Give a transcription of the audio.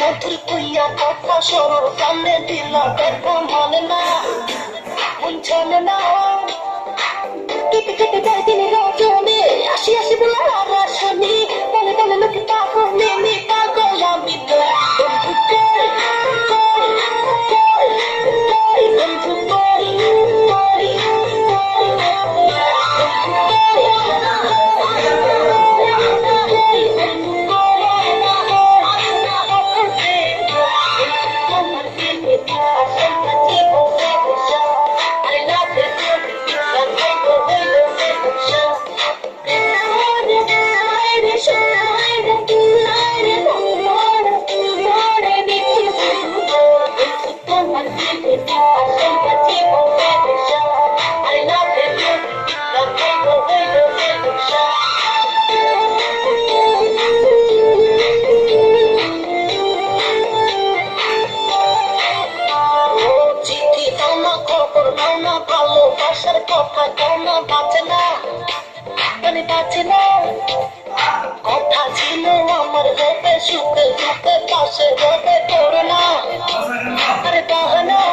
বন্ধুর কইয়া কথা সরল সামনে দিলা দেখা মানে না মন চলে না কেটে কেটে যায় দিনের রজনী আসি আসি বলে আর আসনি বলে বলে লোকে পাগল নেমে পাগল আমি তো বন্ধু কই বন্ধু কই কথা কেন বাঁচে না মানে বাঁচে না কথা ছিল আমার হবে সুখে দুঃখে পাশে হবে করো না আরে বাহানা